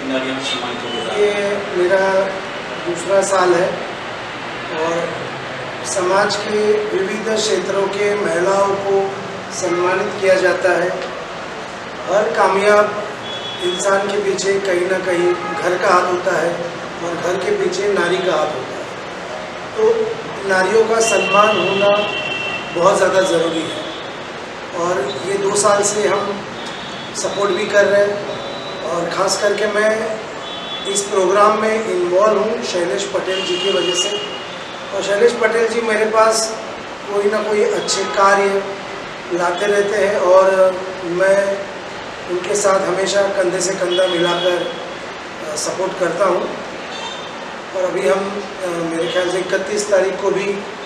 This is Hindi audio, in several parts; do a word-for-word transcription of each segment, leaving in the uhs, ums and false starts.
नारियों को सम्मानित हो गया? ये मेरा दूसरा साल है और समाज के विविध क्षेत्रों के महिलाओं को सम्मानित किया जाता है। हर कामयाब इंसान के पीछे कहीं ना कहीं घर का हाथ होता है और घर के पीछे नारी का हाथ होता है। तो नारियों का सम्मान होना बहुत ज़्यादा ज़रूरी है और ये दो साल से हम सपोर्ट भी कर रहे हैं और ख़ास करके मैं इस प्रोग्राम में इन्वॉल्व हूँ शैलेश पटेल जी की वजह से। और शैलेश पटेल जी मेरे पास कोई ना कोई अच्छे कार्य लाते रहते हैं और मैं उनके साथ हमेशा कंधे से कंधा मिलाकर सपोर्ट करता हूँ। और अभी हम मेरे ख्याल से इकतीस तारीख को भी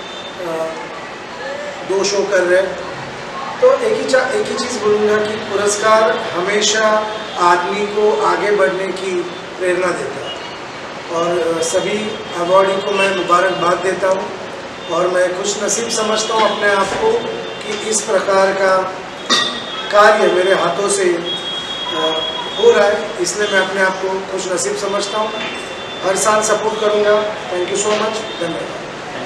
दो शो कर रहे हैं। तो एक ही एक ही चीज़ बोलूँगा कि पुरस्कार हमेशा आदमी को आगे बढ़ने की प्रेरणा देता है और सभी अवॉर्डी को मैं मुबारकबाद देता हूँ और मैं खुश नसीब समझता हूँ अपने आप को कि इस प्रकार का कार्य मेरे हाथों से हो रहा है, इसलिए मैं अपने आप को खुश नसीब समझता हूँ। हर साल सपोर्ट करूँगा। Thank you so much. धन्यवाद।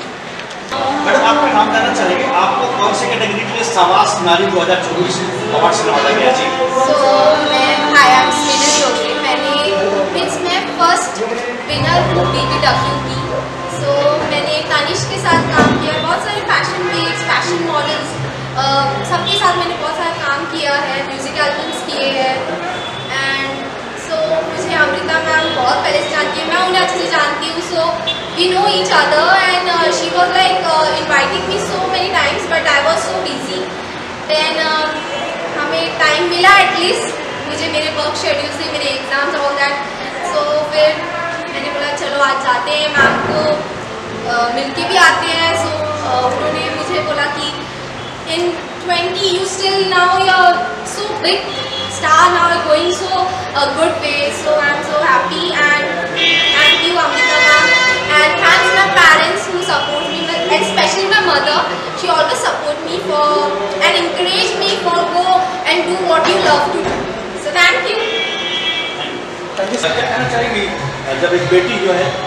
मैडम आपका नाम जानना चाहेंगे, आपको कौन सी कैटेगरी के लिए शाबाश नारी दो हज़ार चौबीस अवार्ड से नवाजा गया जी? सो मैं hi I am Sneha Chaudhary. मैंने मीन्स मैं फर्स्ट विनर हूँ बी टी डब्ल्यू की। सो मैंने तानिश के साथ काम किया, बहुत सारे फैशन पेज फैशन मॉडल्स सबके साथ मैंने बहुत सारा काम किया है, म्यूज़िक एल्बम्स किए हैं। एंड सो मुझे अमृता मैम बहुत पहले से जानती है, मैं उन्हें अच्छे से जानती हूँ। So we know each other and she was like inviting me so many times but I was so busy. Then हमें टाइम मिला एटलीस्ट, मुझे मेरे वर्क शेड्यूल से मेरे एग्जाम्स ऑल दैट। सो फिर मैंने बोला चलो आज जाते हैं, मैम को uh, मिल के भी आते हैं। सो so, uh, उन्होंने मुझे बोला कि in twenty you still now you're so big star, now you're going so a uh, good way. So I'm so happy and thank you Amrita ma'am and thanks my parents who support me, especially my mother. She always support me for and encourage me for go and do what you love to do. So thank you. क्या कहना चाहेंगी, जब एक बेटी जो है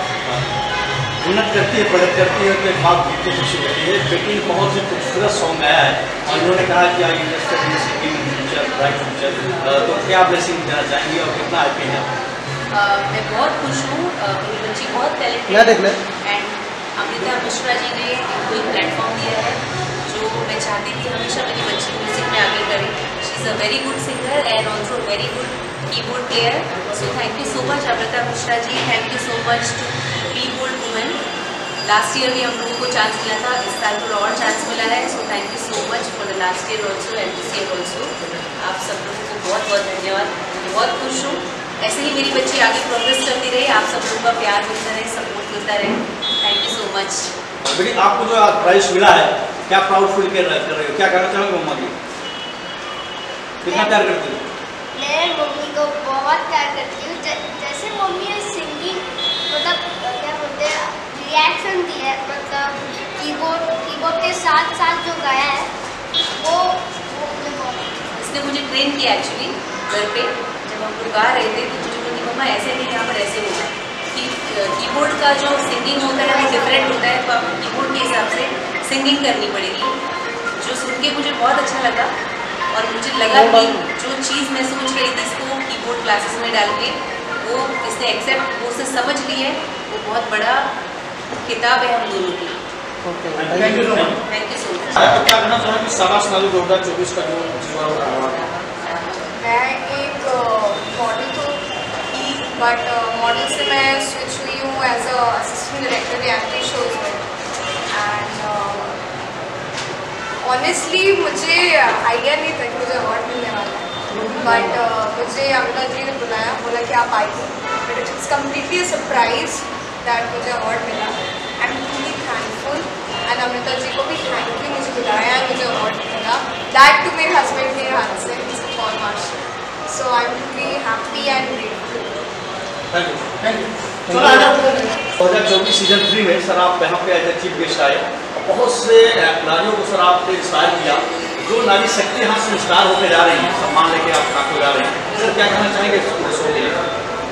उन्नत करती है, प्रगति करती है तो एक बात बिल्कुल खुशी होती है। बेटी ने बहुत ही खूबसूरत सॉन्ग गाया है और उन्होंने कहा कि I interested in singing future bright future, तो क्या ब्लेसिंग देना चाहेंगी और कितना हैप्पी है? मैं बहुत खुश हूँ, मेरी बच्ची बहुत टैलेंटेड है एंड अमृता मिश्रा जी ने इनको एक प्लेटफॉर्म दिया है जो मैं चाहती थी हमेशा मेरी बच्ची म्यूजिक में आगे करे। She is a very good singer and also very good keyboard player. So thank you so much Amrita Mishra ji, thank you so much to be bold women. Last year भी हम लोगों को चांस मिला था, इस साल तो और चांस मिला है। So thank you so much for the last year also and this year also. आप सब लोगों को बहुत बहुत धन्यवाद, बहुत खुश हूँ। ऐसे ही मेरी बच्ची आगे प्रोग्रेस करती रहे, आप सब लोगों का प्यार मिलता रहे, सपोर्ट मिलता रहे। Thank you so much. बेटी आपको जो प्राइज मिला है क्या प्राउड फील कर रहे हो, क्या कहना चाहोगे मम्मा जी? कितना प्यार करती हो? मैं मम्मी को बहुत प्यार करती हूँ। जैसे मम्मी ने सिंगिंग मतलब क्या बोलते हैं रिएक्शन दिया है, मतलब कीबोर्ड कीबोर्ड के साथ साथ जो गाया है वो वो मुझे बहुत इसने मुझे ट्रेन किया एक्चुअली घर पे। जब हम लोग गा रहे थे तो मुझे बोली मम्मा ऐसे नहीं, यहाँ पर ऐसे होगा कि कीबोर्ड का जो सिंगिंग होता है वो डिफरेंट होता है, तो आपको कीबोर्ड के हिसाब से सिंगिंग करनी पड़ेगी। जो सुन के मुझे बहुत अच्छा लगा और मुझे लगा कि जो चीज़ मैं सोच रही थी इसको कीबोर्ड क्लासेस में डाल के वो इसने एक्सेप्ट वो उसने समझ ली है। वो बहुत बड़ा किताब है हम दोनों की। Thank you so much. Thank you so much. क्या कहना चाहोगे शाबाश नारी दो हज़ार चौबीस का जो मैं एक मॉडल तो थी बट मॉडल से मैं स्विच हुई हूँ as a assistant director reality shows में। एंड ऑनेस्टली मुझे आइडिया नहीं था कि मुझे अवार्ड मिलने वाला है, बट uh, मुझे अमृता जी ने बुलाया, बोला कि आप आइए, but it's completely surprise that मुझे अवार्ड मिला। I am really thankful and Amrita ji को भी थैंक यू, मुझे बुलाया है, मुझे अवार्ड मिला, दैट टू मेरे हस्बैंड के हाथ से, mister Paul Marshall. So I am really happy and grateful. Thank you thank you. चलो आज दो हज़ार चौबीस सीजन थ्री में सर आप यहाँ पे एज ए चीफ गेस्ट आए, बहुत से नारियों को सर आपने इंस्पायर किया, जो नारी शक्ति यहाँ से इंस्पायर होकर जा रही हैं, सम्मान लेके आप काफी जा रहे हैं। सर क्या कहना चाहेंगे इस शो के लिए?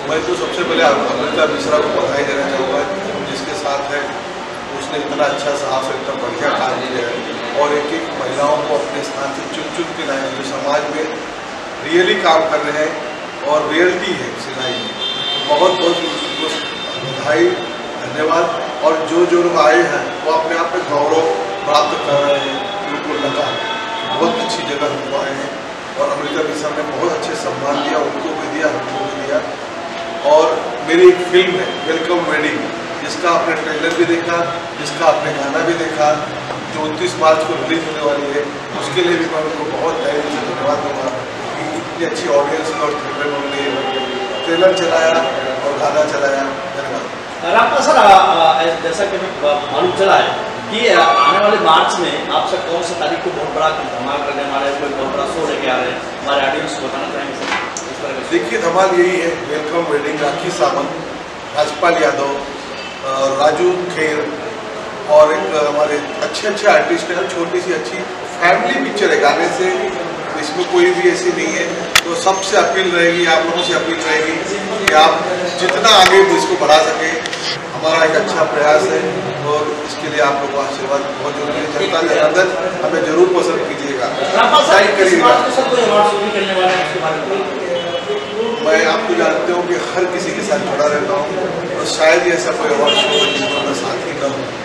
मैं तो सबसे पहले अमृता मिश्रा को बधाई देना चाहूँगा, जिसके साथ है उसने इतना अच्छा साफ एकदम बढ़िया काम किया है और एक एक महिलाओं को अपने स्थान से चुन चुन के लाए जो समाज में रियली काम कर रहे हैं और रियलिटी है सिलाई में। बहुत बहुत बधाई, धन्यवाद। और जो जो लोग आए हैं वो अपने आप में गौरव प्राप्त कर रहे हैं। बिल्कुल लगा बहुत अच्छी जगह हमको आए हैं और अमृता मिश्रा ने बहुत अच्छे सम्मान दिया, उनको भी दिया, हमको भी दिया। और मेरी एक फिल्म है वेलकम वेडिंग, जिसका आपने ट्रेलर भी देखा, जिसका आपने गाना भी देखा, जो उनतीस मार्च को रिलीज होने वाली है, उसके लिए भी मैं उनको बहुत तहे दिल से धन्यवाद दूँगा कि इतनी अच्छी ऑडियंस में और थिएटर में उन्होंने ट्रेलर चलाया और गाना चलाया। धन्यवाद। रामपाल सर, जैसा कि मालूम चला है कि आने वाले मार्च में आपसे कौन सी तारीख को बहुत बड़ा धमाल करने वाले कोई बहुत बड़ा शो लेके आ रहे हैं, हमारे ऑडियंस को बताना चाहेंगे सर? देखिए, धमाल यही है, वेलकम वेडिंग, राखी सावंत, राजपाल यादव, राजू खेर और एक हमारे अच्छे अच्छे आर्टिस्ट हैं। छोटी सी अच्छी फैमिली पिक्चर है, गाने से इसमें कोई भी ऐसी नहीं है। तो सबसे अपील रहेगी, आप लोगों से अपील रहेगी कि आप जितना आगे इसको बढ़ा सके, हमारा एक अच्छा प्रयास है और इसके लिए आप लोगों का आशीर्वाद बहुत जरूरी है। जनता जनार्दन हमें जरूर पसंद कीजिएगा, लाइक करिएगा। मैं आपको जानते हो कि हर किसी के साथ जुड़ा रहता हूँ और शायद ही ऐसा कोई अवार्ड शो है जिसमें मैं साथ ही न हूँ।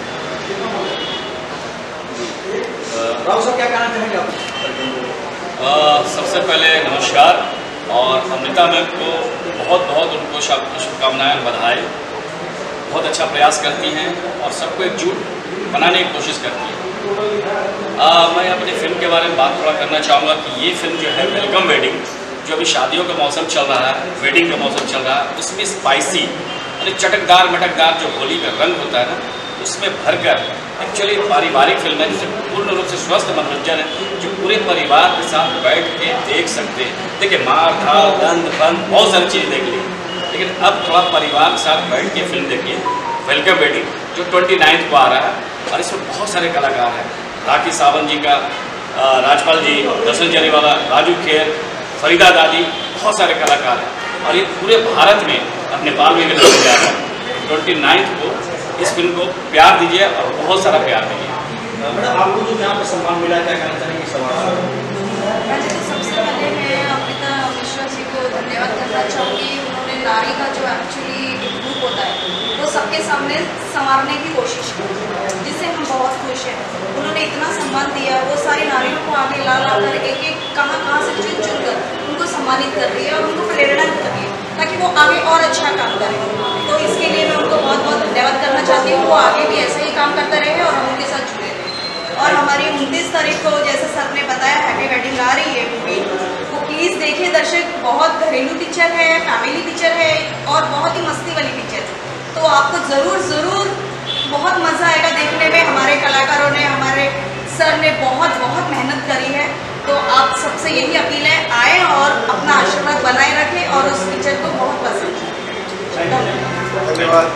राव साहब, क्या कहना चाहेंगे आप? सबसे पहले नमस्कार और अमृता मैम को बहुत बहुत उनको शुभकामनाएं, बधाई। बहुत अच्छा प्रयास करती हैं और सबको एकजुट बनाने की कोशिश करती हैं। आ, मैं अपनी फिल्म के बारे में बात थोड़ा करना चाहूँगा कि ये फिल्म जो है वेलकम वेडिंग, जो अभी शादियों का मौसम चल रहा है, वेडिंग का मौसम चल रहा है, उसमें स्पाइसी यानी चटकदार मटकदार जो होली का रंग होता है ना, उसमें भरकर एक्चुअली पारिवारिक फिल्म है जिसे पूर्ण रूप से स्वस्थ मनोरंजन है, जो पूरे परिवार के साथ बैठ के देख सकते हैं। देखिए, मार धाड़ दंड फंद बहुत सारी चीज़ देख ली, लेकिन अब थोड़ा परिवार के साथ बैठ के फिल्म देखिए वेलकम वेडिंग, जो ट्वेंटी नाइन्थ को आ रहा है। और इसमें बहुत सारे कलाकार हैं, राखी सावंत जी का, राजपाल जी, दर्शन जरीवाला, राजू खेर, फरीदा दादी, बहुत सारे कलाकार हैं और ये पूरे भारत में, अब नेपाल में भी नजर जा रहा है। ट्वेंटी नाइन्थ को इस फिल्म को प्यार दीजिए और बहुत सारा प्यार दीजिए। मैडम, आपको जो यहाँ पर सम्मान मिला, क्या कहना चाहेंगे सवाल? पहले तो सबसे पहले मैं अमृता मिश्रा जी को धन्यवाद करना चाहूँगी। उन्होंने नारी का जो एक्चुअली रूप होता है वो सबके सामने संवारने की कोशिश की, जिससे हम बहुत खुश हैं। उन्होंने इतना सम्मान दिया, वो सारी नारियों को आगे ला ला कर एक एक कहाँ कहाँ से चुन चुन कर उनको सम्मानित कर रही है और उनको प्रेरणा कर रही है ताकि वो आगे और अच्छा काम करें। तो इसके लिए मैं उनको बहुत बहुत धन्यवाद करना चाहती हूँ। वो आगे भी ऐसे ही काम करते रहे और हम उनके साथ जुड़े रहे। और हमारी उनतीस तारीख को, जैसे सर ने बताया, हैप्पी वेडिंग आ रही है मूवी, वो प्लीज़ देखिए दर्शक। बहुत घरेलू पिक्चर है, फैमिली पिक्चर है और बहुत ही मस्ती वाली पिक्चर है, तो आपको ज़रूर ज़रूर बहुत मज़ा आएगा देखने में। हमारे कलाकारों ने, हमारे सर ने बहुत बहुत मेहनत करी है, तो आप सबसे यही अपील है, आए और अपना आशीर्वाद बनाए रखें और उस पिक्चर को बहुत पसंद करें। धन्यवाद।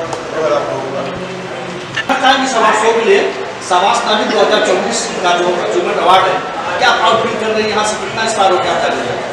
शो के लिए शाबाश ताली दो हज़ार चौबीस का जो अचीवमेंट अवार्ड है, क्या प्राउड फील कर रही है? यहाँ से कितना स्टार हो, क्या कर रही है?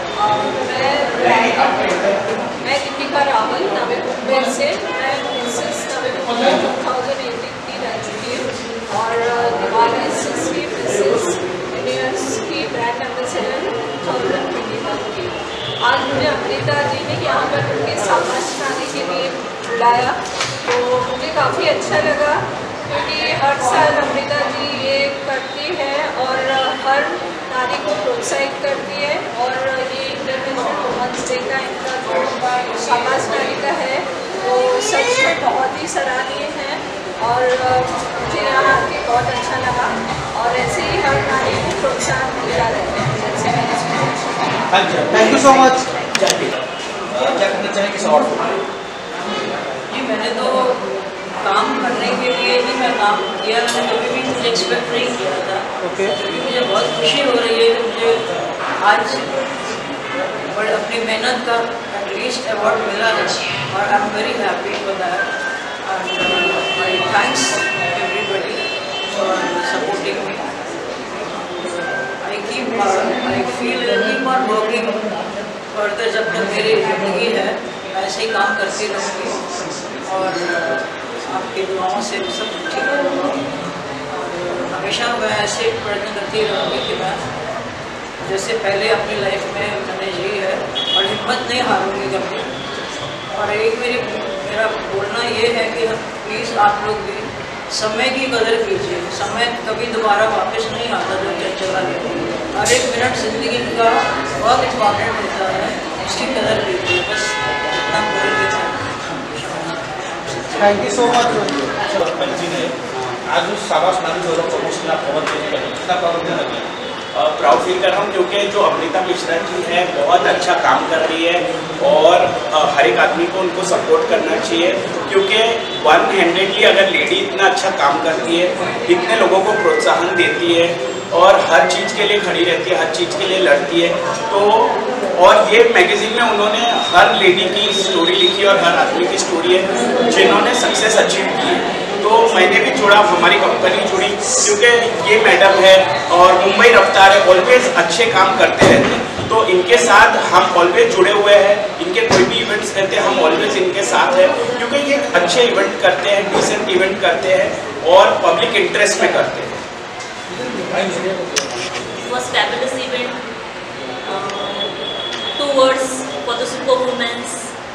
मैं दीपिका रावल नवे मुंबई से, मैं प्रिंसेस नवे मुंबई टू थाउजेंड एटीन की रह चुकी हूँ और दिवाली सिक्स की प्रिंसेस इंडियंस की brand ambassador two thousand twenty one की। आज मुझे अमृता जी ने यहाँ पर उनके सामाज बनाने के लिए बुलाया, तो मुझे काफ़ी अच्छा लगा क्योंकि हर साल अमृता जी ये करती है और हर नारी को प्रोत्साहित करती है। और ये इंटरनेशनल वुमेन्स डे का इनका जो समाज नारी का है वो सच में बहुत ही सराहनीय है और मुझे यहाँ आके बहुत अच्छा लगा और ऐसे ही हर नारी को प्रोत्साहन मिलता रहता है। जैसे मैंने थैंक यू सो मच। क्या करना चाहेंगे इस अवार्ड को? जी, मैंने तो काम करने के लिए ही मैं काम किया, मैंने कभी भी मुझे एक्सपेक्ट नहीं किया था। ओके। मुझे बहुत खुशी हो रही है कि मुझे आज बड़े अपनी मेहनत का एटलीस्ट अवार्ड मिला है और I am very happy for that and my thanks everybody for supporting me. I keep I feel keep on working further जब तक मेरी जिंदगी है मैं ऐसे ही काम करती रहूँगी और आपकी दुआओं से सब ठीक होगा। और हमेशा मैं ऐसे प्रयत्न करती रहूँगी कि मैं जैसे पहले अपनी लाइफ में मैंने यही है और हिम्मत नहीं हारूंगी कभी। और एक मेरी मेरा बोलना ये है कि प्लीज़ आप लोग भी समय की कदर कीजिए। समय कभी दोबारा वापस नहीं आता जो चला गया। हर एक मिनट ज़िंदगी का बहुत इम्पॉर्टेंट होता है, उसकी कदर कीजिए। बस इतना बोल के थैंक यू सो मच। आज उस शाबाश नारी गौरव प्रमोशन आप खबर देने का कितना प्राउड लगे? प्राउड फील कर रहा हूँ क्योंकि जो अमृता मिश्रा जी है बहुत अच्छा काम कर रही है और हर एक आदमी को उनको सपोर्ट करना चाहिए क्योंकि वन हैंडेडली अगर लेडी इतना अच्छा काम करती है, इतने लोगों को प्रोत्साहन देती है और हर चीज़ के लिए खड़ी रहती है, हर चीज़ के लिए लड़ती है। तो और ये मैगज़ीन में उन्होंने हर लेडी की स्टोरी लिखी और हर आदमी की स्टोरी है जिन्होंने सक्सेस अचीव की। तो मैंने भी जुड़ा, हमारी कंपनी जुड़ी क्योंकि ये मैडम है और मुंबई रफ्तार है, ऑलवेज अच्छे काम करते रहते हैं। तो इनके साथ हम ऑलवेज जुड़े हुए हैं, इनके कोई भी इवेंट्स रहते हैं हम ऑलवेज इनके साथ हैं क्योंकि ये अच्छे इवेंट करते हैं, डिसेंट इवेंट करते हैं और पब्लिक इंटरेस्ट में करते हैं। was fabulous event. Uh, two words for the superwomen.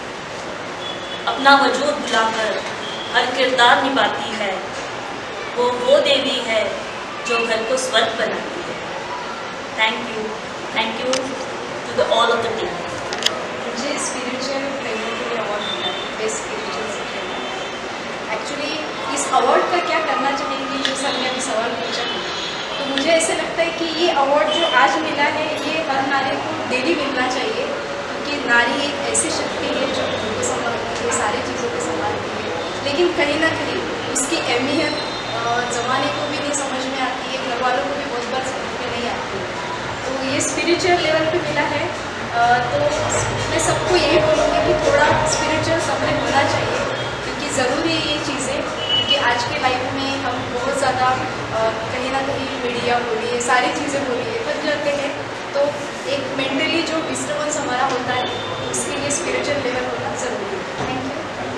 अपना वजूद बुलाकर हर किरदार निभाती है, वो वो देवी है जो घर को स्वर्ग बनाती है। Thank you, thank you to the all of the team. मुझे स्पिरिचुअल ट्रेनर के लिए अवार्ड मिला है, बेस्ट स्पिरिचुअल ट्रेनर। एक्चुअली इस अवार्ड का क्या करना चाहेंगे जो सर ने अभी सवाल पूछा, तो मुझे ऐसे लगता है कि ये अवार्ड जो आज मिला है ये हर नारी को डेली मिलना चाहिए क्योंकि नारी एक ऐसी शक्ति है जो घर को संभालती है, सारी चीज़ों को संभालती है, लेकिन कहीं ना कहीं उसकी अहमियत ज़माने को भी नहीं समझ में आती है, घर वालों को भी बहुत बार समझ में नहीं आती है। तो ये स्पिरिचुअल लेवल पे मिला है, तो मैं सबको यही बोलूँगी कि थोड़ा स्पिरिचुअल सब में होना चाहिए क्योंकि ज़रूरी है ये चीज़ें, क्योंकि आज के लाइफ में हम बहुत ज़्यादा कहीं ना कहीं मीडिया बोलिए, सारी चीज़ें बोलिए बन जाते हैं, तो एक मेंटली जो डिस्टर्बेंस हमारा होता है उसके लिए स्पिरिचुअल लेवल होना ज़रूरी है। Thank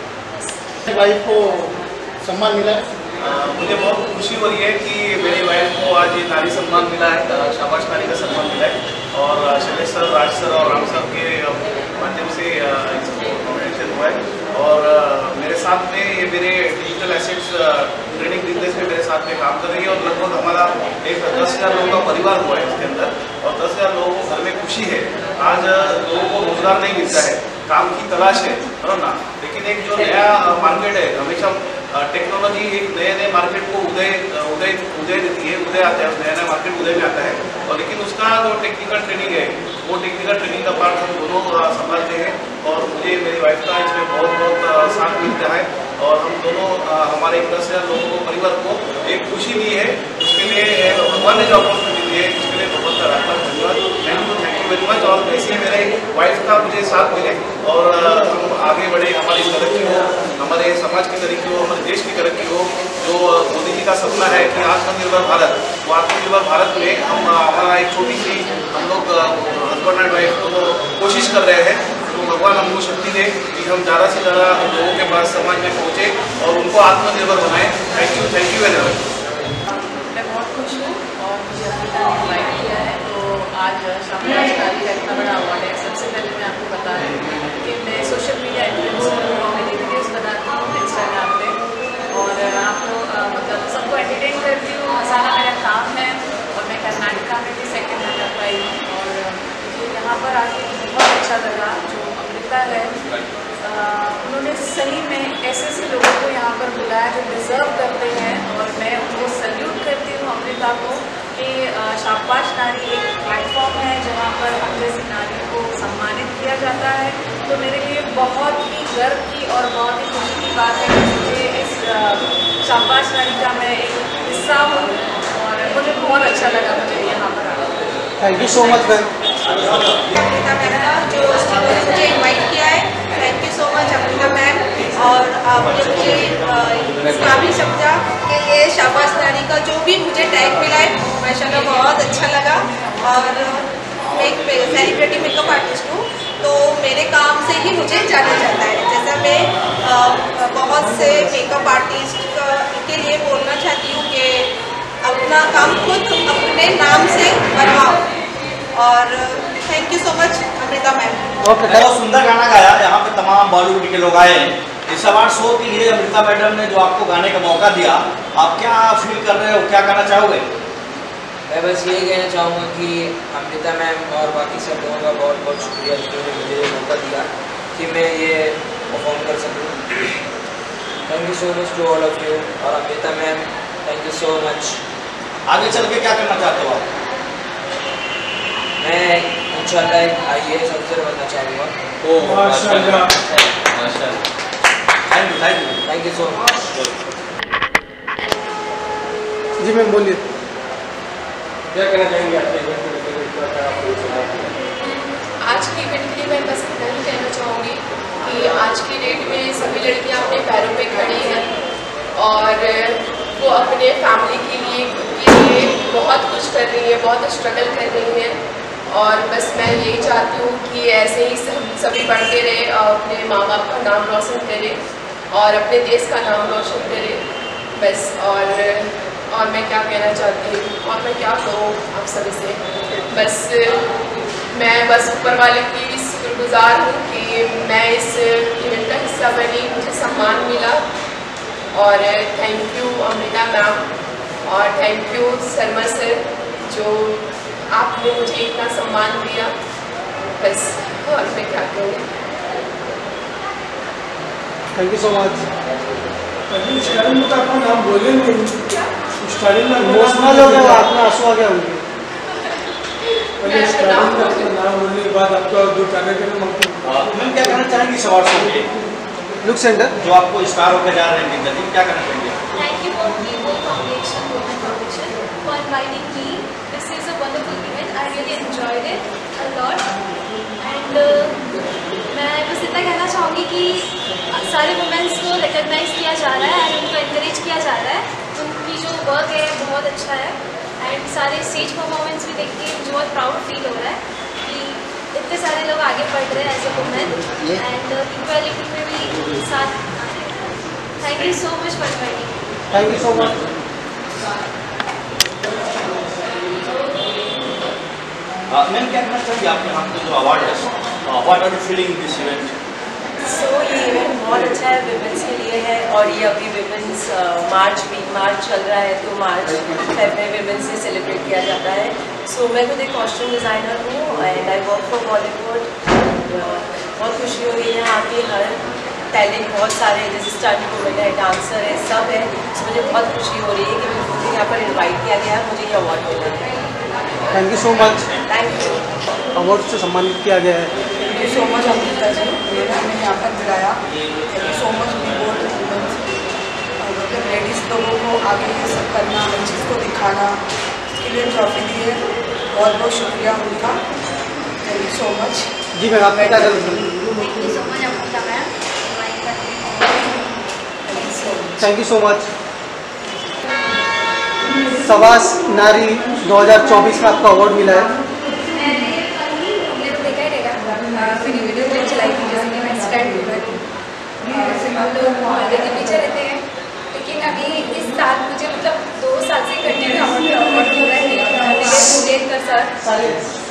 you. वाइफ को सम्मान मिला है, मुझे बहुत खुशी हो रही है कि मेरी वाइफ को आज ये नारी सम्मान मिला है, शाबाश नारी का सम्मान मिला है और शैलेश सर, राज सर और राम सर के माध्यम से इसको नॉमिनेशन हुआ है। और मेरे साथ में ये मेरे डिजिटल एसेट्स ट्रेनिंग बिजनेस में मेरे साथ में काम कर रही है और लगभग हमारा एक दस हज़ार लोगों का परिवार हुआ है इसके अंदर और दस हज़ार लोगों को घर में खुशी है। आज लोगों को रोजगार नहीं मिलता है, काम की तलाश है, है ना, लेकिन एक जो नया मार्केट है, हमेशा टेक्नोलॉजी एक नए नए मार्केट को उदय उदय उदय देती है, उदय आता है, नया नया मार्केट उदय में आता है और लेकिन उसका जो टेक्निकल ट्रेनिंग है वो टेक्निकल ट्रेनिंग का पार्ट हम दोनों संभालते हैं और मुझे मेरी वाइफ का इसमें बहुत बहुत साथ मिलता है और हम दोनों हमारे एक दस हज़ार लोगों को परिवार को एक खुशी दी है, उसके लिए भगवान ने जो अपॉर्चुनिटी दी है उसके लिए बहुत बहुत धन्यवाद। Thank you thank you very much. और ऐसे मेरे वाइफ का मुझे साथ मिले और हम आगे बढ़े, हमारी तरक्की हो, हमारे समाज की तरक्की हो, हमारे देश की तरक्की हो। जो मोदी जी का सपना है कि आत्मनिर्भर भारत, वो आत्मनिर्भर भारत में हम हमारा एक छोटी सी हम लोग हस्बैंड एंड वाइफ को कोशिश कर रहे हैं, तो भगवान हमको शक्ति दे कि हम ज़्यादा से ज़्यादा लोगों के पास समाज में पहुँचे और उनको आत्मनिर्भर बनाएं। Thank you thank you very much. मैं बहुत खुश हूँ और मुझे अमृता ने इन्वाइट किया है, तो आज शाबाश नारी का इतना बड़ा अवार्ड है। सबसे पहले मैं आपको बता दूँ कि मैं सोशल मीडिया इन्फ्लुएंसर हूँ, मेरी वीडियोज़ बनाती हूँ इंस्टाग्राम पे और आपको मतलब सबको एंटरटेन करती हूँ, हंसाना मेरा काम है और मैं कर्नाटका में भी सेकंड नंबर पाई हूँ और मुझे यहाँ पर आके बहुत अच्छा लगा। जो अमृता है उन्होंने सही में ऐसे ऐसे लोगों को यहाँ पर बुलाया जो डिज़र्व करते हैं और मैं उनको सल्यूट करती हूँ अमृता को कि शाबाश नारी एक प्लेटफॉर्म है जहाँ पर हम जैसी नारी को सम्मानित किया जाता है। तो मेरे लिए बहुत ही गर्व की और बहुत ही खुशी की बात है कि मुझे इस शाबाश नारी का मैं एक हिस्सा हूँ और मुझे बहुत अच्छा लगा मुझे यहाँ पर आना। Thank you so much ma'am. Amrita ma'am जो मुझे इन्वाइट किया है, thank you so much Amrita ma'am. और आपने मुझे इस काबिल समझा कि ये शाबाश नारी का जो भी मुझे टैग मिला है माशाल्लाह बहुत अच्छा लगा। और मैं एक सेलिब्रिटी मेकअप आर्टिस्ट हूँ, तो मेरे काम से ही मुझे जाना जाता है। जैसा मैं आ, बहुत से मेकअप आर्टिस्ट के लिए बोलना चाहती हूँ कि अपना काम खुद अपने नाम से बढ़ाओ। और thank you so much Amrita ma'am. बहुत सुंदर गाना गाया, यहाँ पे तमाम बॉलीवुड के लोग आए। इस अवार्ड शो के लिए अमृता मैडम ने जो आपको गाने का मौका दिया, आप क्या फील कर रहे हो, क्या कहना चाहोगे? मैं बस यही कहना चाहूँगा कि अमृता मैम और बाकी सब लोगों का बहुत बहुत शुक्रिया जिन्होंने मुझे ये मौका दिया कि मैं ये परफॉर्म कर सकूँ। Thank you so much to all of you. और Amrita ma'am thank you so much. आगे चल के क्या करना चाहते हो आप? मैं इंशाल्लाह एक आई ए एस अफसर बनना चाहूँगा। ओह माशाल्लाह माशाल्लाह। Thank you thank you thank you so much. जी मैम बोलिए। क्या कहना चाहेंगे आपके इवेंट को लेकर? आज के इवेंट के लिए मैं बस इतना ही कहना चाहूँगी कि आज की डेट में सभी लड़कियाँ अपने पैरों पे खड़ी हैं और वो अपने फैमिली के लिए, खुद के लिए बहुत कुछ कर रही है, बहुत स्ट्रगल कर रही हैं। और बस मैं यही चाहती हूँ कि ऐसे ही हम सभी बढ़ते रहे, अपने माँ बाप का नाम रोशन करें और अपने देश का नाम रोशन करें बस। और और मैं क्या कहना चाहती हूँ और मैं क्या कहूँ आप सभी से, बस मैं बस ऊपर वाले की शुक्रगुजार हूँ कि मैं इस इवेंट का हिस्सा बनी, मुझे सम्मान मिला। और थैंक यू अमृता मैम और थैंक यू शर्मा सर जो आपने मुझे इतना सम्मान दिया बस। और मैं क्या कहूँ। Thank you so much. Starting में तो अपना नाम बोले नहीं, स्टार्टिंग में इमोशनल हो गए, आपने आंसू आ गया उनके। पहले स्टार्टिंग में अपना नाम बोलने के बाद आपको दो गाने के लिए मांगते हैं। मैम क्या कहना चाहेंगे इस अवार्ड शो के? लुक सेंटर जो आपको स्टार होकर जा रहे हैं जल्दी, क्या कहना चाहेंगे? Thank you for Vivo Foundation, Women Foundation for inviting me. This is a wonderful event. I really enjoyed it a lot. And uh, मैं बस इतना कहना चाहूँगी कि सारे वुमेन्स को रिकॉग्नाइज किया जा रहा है और उनको इनकरेज किया जा रहा है। उनकी जो वर्क है बहुत अच्छा है एंड सारे स्टेज परफॉर्मेंस भी देख के मुझे बहुत प्राउड फील हो रहा है कि इतने सारे लोग आगे बढ़ रहे हैं as a women and equality में भी साथ आ रहे हैं। Thank you so much for inviting. Thank you so much. Ma'am क्या कहना चाहिए आपके यहाँ पे जो अवार्ड है, what are you feeling this event? So so, ये इवेंट बहुत अच्छा है, विमेंस के लिए है और ये अभी विमेंस मार्च वीक मार्च चल रहा है तो मार्च फेब में विमेंस से सेलिब्रेट किया जाता है। सो so, मैं खुद एक कॉस्ट्यूम डिज़ाइनर हूँ and I work for Bollywood. बहुत खुशी हो रही है, यहाँ के हर टैलेंट बहुत सारे हैं, जैसे स्टंट वुमेन है, डांसर है, सब है। so, मुझे बहुत खुशी हो रही है कि मुझे यहाँ पर इन्वाइट किया गया, मुझे ये अवार्ड मिला है। Thank you so much. Thank you. Award से सम्मानित किया गया है। Thank you so much Amrita ji, हमें यहाँ पर बुलाया। थैंक यू सो मच मतलब लेडीज़ लोगों को आगे ये सब करना, हर चीज़ को दिखाना, इसके लिए ट्रॉफी दी है। बहुत बहुत शुक्रिया उनका। Thank you so much. जी मैम आप क्या कर रहे हैं? Thank you so much Amrita ma'am. Thank you so much. सवास नारी दो हज़ार चौबीस का आपका अवार्ड मिला है। हमने तो देखा ही रहेगा, मेरी वीडियो क्लिप चलाई थी जैसे कि मैं स्टैंड हम लोग आगे के पीछे रहते हैं, लेकिन अभी इस साल मुझे मतलब दो साल से कंटिन्यू अवार्ड हो रहा है। नीलेश मुंगेशकर सर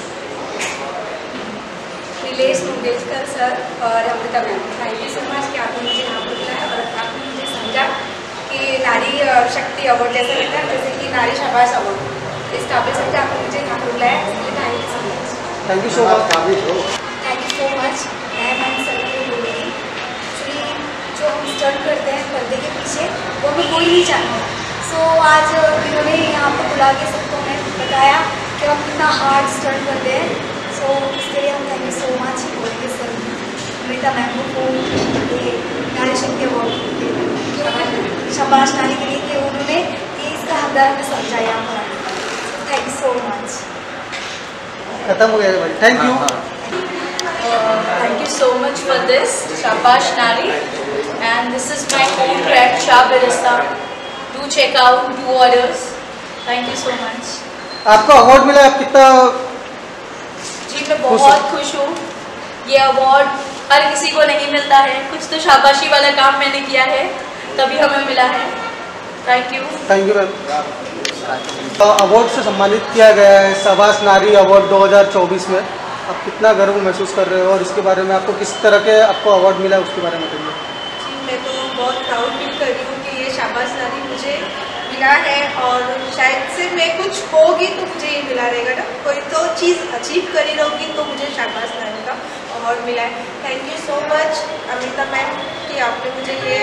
नीलेश मुंगेशकर सर और Amrita ma'am, thank you so much कि आपने मुझे यहाँ पर बुलाया और आपने मुझे समझा कि नारी शक्ति अवार्ड जैसा रहता है, जैसे कि नारी शाबाश अवार्ड इस काबिल समझा आपने मुझे यहाँ पर बुलाया, इसलिए thank you so much. Thank you so much. Thank you so much. मैं मैम सर को बोलूँगी एक्चुअली जो हम स्टंट करते हैं पर्दे के पीछे वो हमें कोई नहीं चाहता। सो आज इन्होंने यहाँ पर बुला के सबको हमें बताया कि हम कितना हार्ड स्टंट करते हैं। सो इसके लिए हम थैंक यू सो मच बोलेंगे सर अमृता मैम को ये नारी शक्ति अवार्ड शाबाश नारी के लिए कि उन्होंने ये इसका हकदार हमें समझाया यहाँ पर। Thank you so much. खत्म हो गया भाई। Thank you. Thank you so much for this, Shabash Nari, and this is my own brand, Shah Berista. Do check out, do orders. Thank you so much. आपको अवार्ड मिला, आप कितना? जी मैं बहुत खुश हूँ ये अवार्ड हर किसी को नहीं मिलता है, कुछ तो शाबाशी वाला काम मैंने किया है तभी हमें मिला है। Thank you. Thank you ma'am. Award से सम्मानित किया गया है शाबाश नारी अवार्ड दो हज़ार चौबीस में, आप कितना गर्व महसूस कर रहे हो और इसके बारे में आपको किस तरह के आपको अवार्ड मिला है उसके बारे में बताइए। जी, मैं तो बहुत प्राउड फील कर रही हूँ कि ये शाबाश नारी मुझे मिला है और शायद से मैं कुछ होगी तो मुझे ये मिला रहेगा ना, कोई तो चीज़ अचीव करी रहूँगी तो मुझे शाबाश नारी का अवार्ड मिला है। Thank you so much Amrita ma'am कि आपने मुझे ये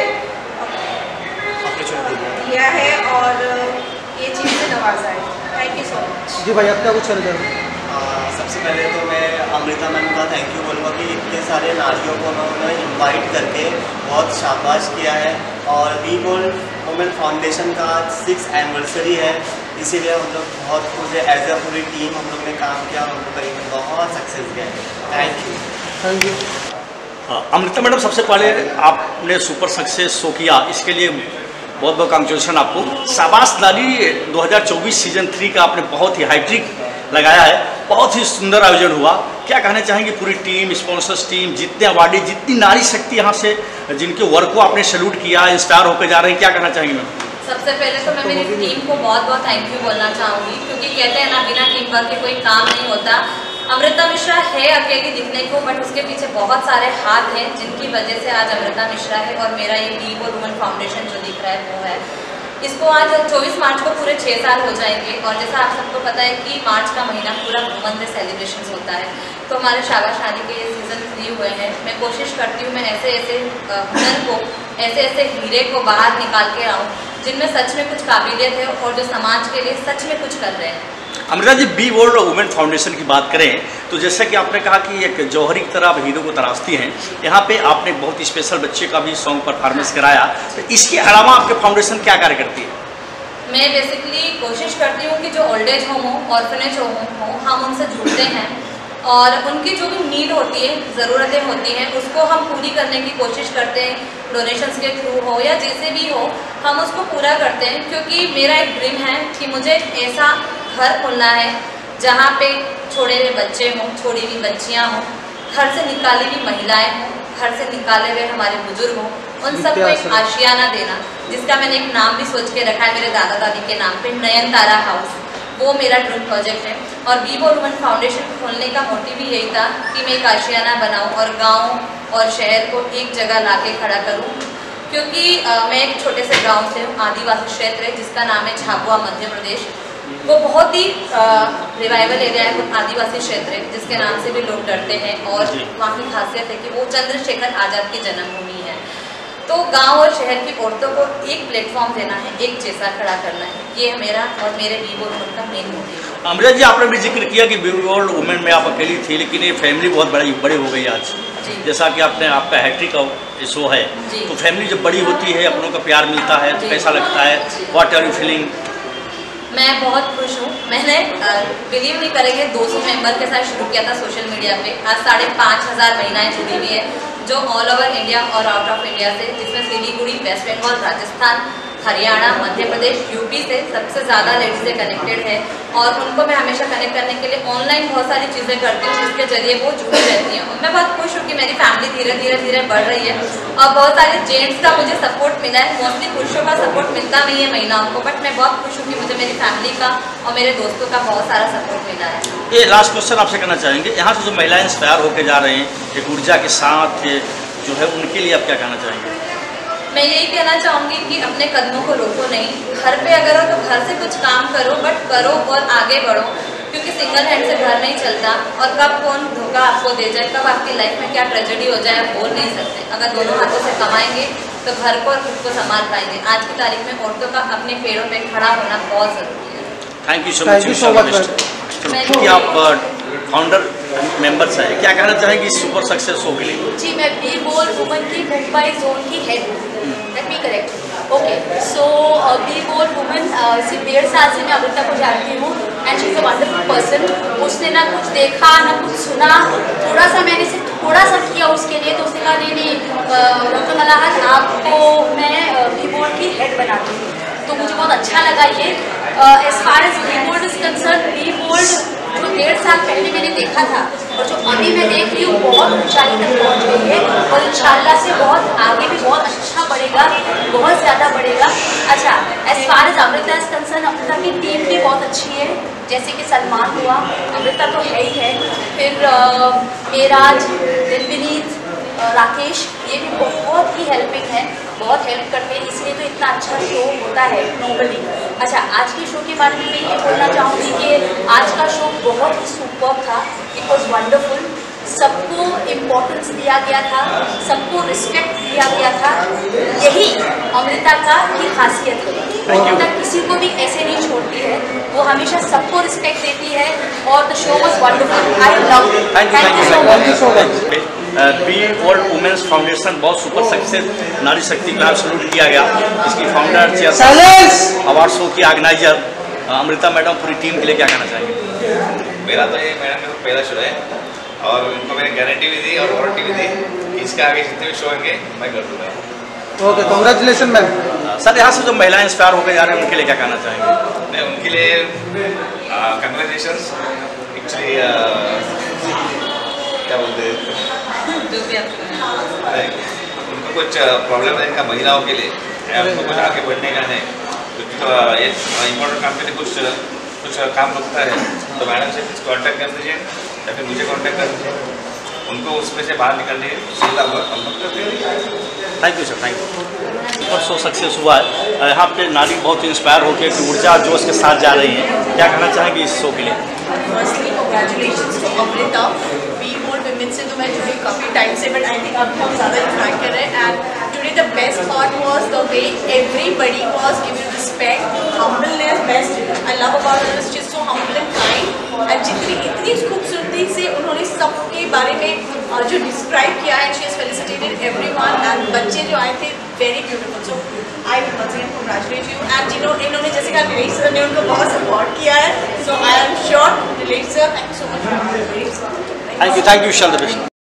दिया है और ये चीज़ से नवाजा है। Thank you so much. जी भाई, आप क्या कुछ कर रहे हो? सबसे पहले तो मैं अमृता मैम का थैंक यू बोलूँगा कि इतने सारे नारियों को उन्होंने इनवाइट करके बहुत शाबाश किया है और वी बोल्ड वुमेन फाउंडेशन का सिक्स एनिवर्सरी है, इसीलिए हम लोग बहुत मुझे एज अ पूरी टीम हम लोग ने काम किया और हम लोग करीबन बहुत सक्सेस गए। Thank you. Thank you. Amrita madam, सबसे पहले आपने सुपर सक्सेस शो किया, इसके लिए बहुत बहुत कांग्रेचुलेशन आपको। शाबाश नारी दो हज़ार चौबीस सीजन थ्री का आपने बहुत ही हाईट्रिक लगाया है, बहुत ही सुंदर आयोजन हुआ। क्या कहना चाहेंगे पूरी टीम, स्पॉन्सर्स टीम, जितने अवार्डी, जितनी नारी शक्ति यहाँ से जिनके वर्क को आपने सैल्यूट किया, इंस्पायर होकर जा रहे हैं, क्या कहना चाहेंगे मैम? सबसे पहले तो मैं मेरी टीम को बहुत बहुत थैंक यू बोलना चाहूँगी, क्योंकि कहते हैं ना बिना टीम वर्क के कोई काम नहीं होता। अमृता मिश्रा है अकेली दिखने को, बट उसके पीछे बहुत सारे हाथ हैं जिनकी वजह से आज अमृता मिश्रा है और मेरा ये बी वो वुमेन फाउंडेशन जो दिख रहा है वो है। इसको आज चौबीस मार्च को पूरे छः साल हो जाएंगे और जैसा आप सबको पता है कि मार्च का महीना पूरा वुमेन डे सेलिब्रेशन होता है, तो हमारे शाबाश नारी के सीज़न थ्री हुए हैं। मैं कोशिश करती हूँ मैं ऐसे ऐसे हुनर को, ऐसे ऐसे हीरे को बाहर निकाल के आऊँ जिनमें सच में कुछ काबिलियत है और जो समाज के लिए सच में कुछ कर रहे हैं। Amrita ji, B world women foundation की बात करें तो जैसा कि आपने कहा कि एक जौहरी की तरह आप हीरो को तराशती हैं, यहाँ पे आपने बहुत स्पेशल बच्चे का भी सॉन्ग परफॉर्मेंस कराया, तो इसके अलावा आपके फाउंडेशन क्या कार्य करती है? मैं बेसिकली कोशिश करती हूँ कि जो ओल्ड एज होम हो, ऑर्फनेज होम हो, हम उनसे जुड़ते हैं और उनकी जो भी नीड होती है, ज़रूरतें होती हैं, उसको हम पूरी करने की कोशिश करते हैं। डोनेशंस के थ्रू हो या जैसे भी हो, हम उसको पूरा करते हैं, क्योंकि मेरा एक ड्रीम है कि मुझे ऐसा घर खोलना है जहाँ पे छोड़े हुए बच्चे हों, छोड़ी हुई बच्चियाँ हों, घर से निकाली हुई महिलाएं हों, घर से निकाले हुए हमारे बुजुर्ग हों, उन सबको एक आशियाना देना, जिसका मैंने एक नाम भी सोच के रखा है मेरे दादा दादी के नाम पे, नयन तारा हाउस। वो मेरा ड्रीम प्रोजेक्ट है और वी वो वुमेन फाउंडेशन खोलने का मोटिव ही यही था कि मैं एक आशियाना बनाऊँ और गाँव और शहर को एक जगह ला के खड़ा करूँ, क्योंकि आ, मैं एक छोटे से गाँव से हूँ, आदिवासी क्षेत्र है जिसका नाम है झाबुआ मध्य प्रदेश। वो बहुत ही रिवाइवल एरिया है, वो आदिवासी क्षेत्र है जिसके नाम से भी लोग डरते हैं और वहाँ की खासियत है कि वो चंद्रशेखर आज़ाद की जन्मभूमि है। तो गांव और शहर की औरतों को एक प्लेटफॉर्म देना है, एक जैसा खड़ा करना है, ये मेरा और मेरे बी वर्ल्ड वुमेन का मेन मोटिव है। अमृता जी, आपने भी जिक्र किया कि बी वर्ल्ड वुमेन में आप अकेली थी, लेकिन ये फैमिली बहुत बड़ी बड़ी हो गई आज। जैसा कि आपने आपका हैट्रिक का शो है, तो फैमिली जब बड़ी होती है, अपनों का प्यार मिलता है तो कैसा लगता है? What are you feeling? मैं बहुत खुश हूँ। मैंने बिलीव नहीं करेंगे दो सौ मेंबर के साथ शुरू किया था सोशल मीडिया पे, आज साढ़े पाँच हज़ार महिलाएँ जुड़ी हुई है जो ऑल ओवर इंडिया और आउट ऑफ इंडिया से, जिसमें सिलीगुड़ी, वेस्ट बंगाल, राजस्थान, हरियाणा, मध्य प्रदेश, यूपी से सबसे ज़्यादा लेडीज़ें कनेक्टेड है और उनको मैं हमेशा कनेक्ट करने के लिए ऑनलाइन बहुत सारी चीज़ें करती हूँ जिसके जरिए वो जुड़ी रहती हैं। मैं बहुत खुश हूँ कि मेरी फैमिली धीरे धीरे धीरे बढ़ रही है और बहुत सारे जेंट्स का मुझे सपोर्ट मिला है। मोस्टली पुरुषों का सपोर्ट मिलता नहीं है महिलाओं को, बट मैं बहुत खुश हूँ कि मुझे मेरी फैमिली का और मेरे दोस्तों का बहुत सारा सपोर्ट मिला है। ये लास्ट क्वेश्चन आपसे करना चाहेंगे, यहाँ से जो महिलाएं इंस्पायर होकर जा रहे हैं एक ऊर्जा के साथ जो है, उनके लिए आप क्या कहना चाहेंगे? मैं यही कहना चाहूँगी कि अपने कदमों को रोको नहीं, घर पे अगर हो तो घर से कुछ काम करो, बट करो और आगे बढ़ो, क्योंकि सिंगल हैंड से घर नहीं चलता और कब कौन धोखा आपको दे जाए, कब आपकी लाइफ में क्या ट्रेजेडी हो जाए आप बोल नहीं सकते। अगर दोनों हाथों से कमाएंगे तो घर को और खुद को संभाल पाएंगे। आज की तारीख में औरतों का अपने पैरों पर खड़ा होना बहुत ज़रूरी है। Thank you so much. कि आप फाउंडर मेंबर्स हैं, क्या कहना चाहेंगे इस सुपर सक्सेस शो के लिए? जी, मैं बी वर्ल्ड वुमेन की मुंबई जोन की हेड हूँ। Let me correct. Okay, so B world women सिर्फ डेढ़ साल से मैं अमृता को जानती हूँ and she is a wonderful person. उसने ना कुछ देखा ना कुछ सुना, थोड़ा सा मैंने सिर्फ थोड़ा सा किया उसके लिए, तो उसने कहा नहीं नहीं डॉक्टर मलाहत आपको मैं बी वर्ल्ड की हेड बनाती हूँ। तो मुझे बहुत अच्छा लगा ये। As far as B world is concern, B world जो डेढ़ साल पहले मैंने देखा था और जो अभी मैं देख रही हूँ बहुत ऊंचाई तक पहुँच गई है और इंशाल्लाह से बहुत आगे भी बहुत अच्छा बढ़ेगा, बहुत ज़्यादा बढ़ेगा। अच्छा, as far as Amrita is concern, Amrita की टीम भी बहुत अच्छी है, जैसे कि सलमान हुआ, अमृता तो है ही है, फिर मेराज, दिलविनीत, राकेश, ये भी बहुत ही हेल्पिंग है, बहुत हेल्प करते हैं, इसलिए तो इतना अच्छा शो होता है नॉर्मली। अच्छा, आज के शो के बारे में मैं ये बोलना चाहूँगी कि आज का शो बहुत ही सुपर्ब था, इट वॉज वंडरफुल, सबको इम्पोर्टेंस दिया गया था, सबको रिस्पेक्ट दिया गया था, यही अमृता का की खासियत है। अमृता किसी को भी ऐसे नहीं छोड़ती है, वो हमेशा सबको रिस्पेक्ट देती है और the show was wonderful, I love it. Thank you so much. B world women's foundation बहुत सुपर सक्सेस नारी शक्ति क्लब शुरू किया गया, इसकी फाउंडर चेयरपर्सन अवार्ड शो की ऑर्गेनाइजर अमृता मैडम, पूरी टीम के लिए क्या कहना चाहेंगे? मेरा तो ये मैडम का पहला शो है और उनको मैंने गारंटी भी दी और वारंटी भी दी कि इसके आगे जितने भी शो होंगे मैं कर दूँगा। Okay, congratulation ma'am. सर, यहाँ से जो महिलाएं इंस्पायर होकर जा रहे हैं उनके लिए क्या कहना चाहेंगे? मैं उनके लिए कंग्रेचुलेशंस, एक्चुअली क्या बोलते हैं, जो भी उनको कुछ प्रॉब्लम है इनका महिलाओं के लिए, उनको कुछ आगे बढ़ने का नहीं, तो ये इम्पोर्टेंट काम के लिए कुछ कुछ काम रुकता है तो मैडम से कुछ कॉन्टैक्ट कर दीजिए या फिर मुझे कॉन्टैक्ट कर दीजिए, उनको उसमें से बाहर निकलने सीधा हम लोग करते हैं। Thank you sir, thank you. और शो सक्सेस हुआ है, यहाँ पे नारी बहुत इंस्पायर होकर ऊर्जा और जोश के साथ जा रही हैं, क्या कहना चाहेंगे इस शो के लिए? Firstly congratulations to Amrita. B world women से तो मैं जुड़ी काफ़ी टाइम से, बट आई थिंक अभी हम ज़्यादा इंटरेक्ट कर रहे हैं and today the best part was the way everybody was giving respect, humbleness, best I love about her, she is so humble and kind and जितनी इतनी खूबसूरती से उन्होंने सबके बारे में जो डिस्क्राइब किया है, she is felicitated everyone and बच्चे जो आए थे very beautiful. So I will once again congratulate you and जिन्होंने इन्होंने जैसे कहा निलेश सर ने उनको बहुत सपोर्ट किया है, so I am sure Nilesh sir, thank you so much. Thank you, thank you, wish all the best.